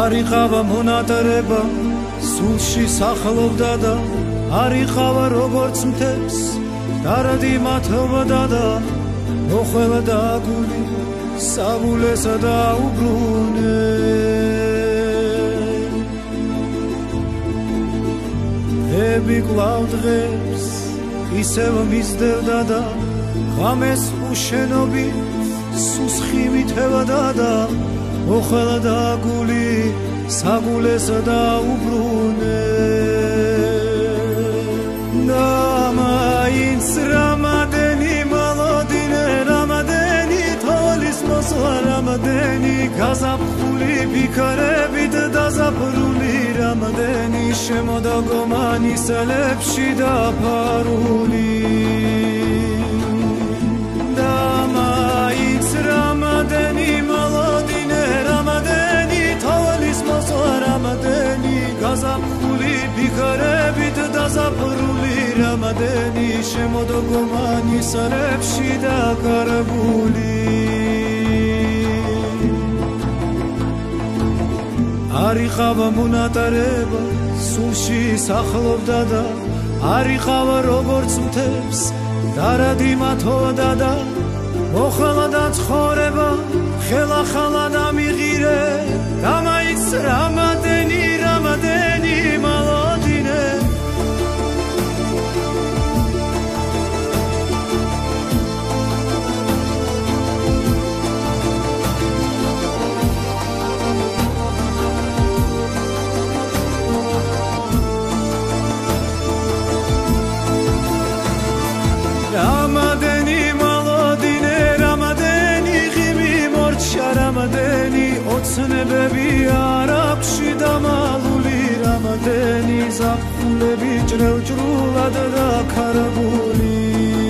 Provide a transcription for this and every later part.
არიყავა მონატრება სულში სახლობდა და არიყავა როგორც მთებს დარადი მათობდა და მოხველა და გული საბულესა და უბრუნე ები კვლავ დღეს ისევ მისდევდა და ღამეს უშენობი სუსხი მithევდა და მოხველა და გული საბულესა და უბრუნე და მაინც რამადენი მალოდინე რამადენი თოლის მოსვლა რამადენი გაზაფხული ფიქრებით დაზაფრული რამადენი შემოდა გომანისელებში დაფარული და მაინც რამადენი მალოდინე რამადენი თოლის მოსვლა რამადენი გაზაფხული ფიქრებით დაზაფრული რამადენი შემოდა გომანისელებში დაკარგული არიყავა მონატრება სულში სახლობდა და არიყავა როგორც მთებს დარადი მათოდა და მოხლა და ცხოვრება ხელახლა და მიღირე და მაინც რამადენი რამადენი მალოდინე რამადენი ოცნებები არ აქვს დამალული რამადენი ზაფხულები ჭრელჭრულად დაქარგული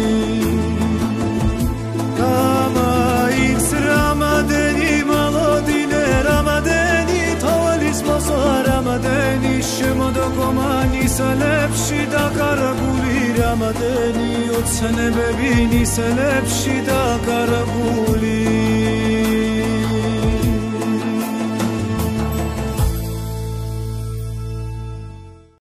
და მაინც რამადენი მალოდინე რამადენი თოლის მოსვლა რამადენი შემოდა გომანისელებში დაკარგული რამადენი ოცნებები ნისელებში დაკარგული